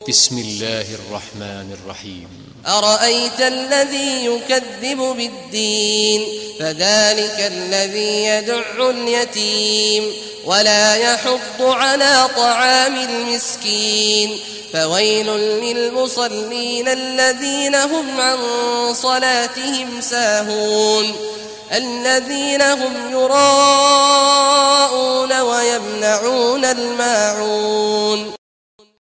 بسم الله الرحمن الرحيم. أرأيت الذي يكذب بالدين فذلك الذي يدع اليتيم ولا يحض على طعام المسكين فويل للمصلين الذين هم عن صلاتهم ساهون الذين هم يراءون ويمنعون الماعون.